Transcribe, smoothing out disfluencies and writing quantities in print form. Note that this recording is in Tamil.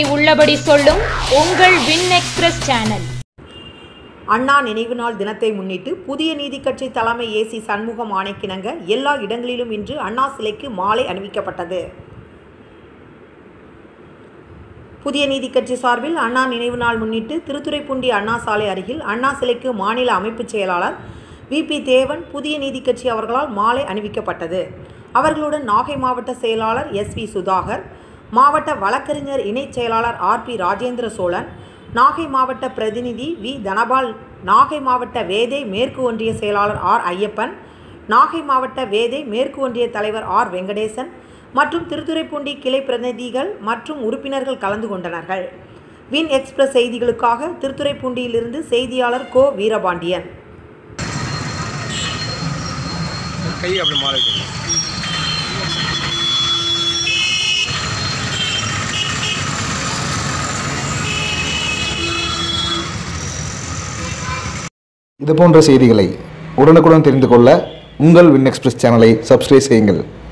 உள்ளபடி சொல்லும் உங்கள் வின் எக்ஸ்பிரஸ் சேனல். அண்ணா நினைவு நாள் தினத்தை முன்னிட்டு புதிய நீதி கட்சி தலைமை ஏசி சண்முகம் ஆணைக்கிணங்க எல்லா இடங்களிலும் இன்று அண்ணா சிலைக்கு மாலை அணிவிக்கப்பட்டது. புதிய நீதி கட்சி சார்பில் அண்ணா நினைவு நாள் முன்னிட்டு திருத்துறைப்பூண்டி அண்ணா சாலை அருகில் அண்ணா சிலைக்கு மாநில அமைப்பு செயலாளர் VP தேவன் புதிய நீதி கட்சி அவர்களால் மாலை அணிவிக்கப்பட்டது. அவர்களுடன் நாகை மாவட்ட செயலாளர் SV சுதாகர், மாவட்ட வழக்கறிஞர் இணைச் செயலாளர் RP ராஜேந்திர சோழன், நாகை மாவட்ட பிரதிநிதி V தனபால், நாகை மாவட்ட வேதை மேற்கு ஒன்றிய செயலாளர் R ஐயப்பன், நாகை மாவட்ட வேதை மேற்கு ஒன்றிய தலைவர் R வெங்கடேசன் மற்றும் திருத்துறைப்பூண்டி கிளை பிரதிநிதிகள் மற்றும் உறுப்பினர்கள் கலந்து கொண்டனர். வின் எக்ஸ்பிரஸ் செய்திகளுக்காக திருத்துறைப்பூண்டியிலிருந்து செய்தியாளர் கோ வீரபாண்டியன். இது போன்ற செய்திகளை உடனுக்குடன் தெரிந்து கொள்ள உங்கள் வின் எக்ஸ்பிரஸ் சேனலை சப்ஸ்கிரைப் செய்யுங்கள்.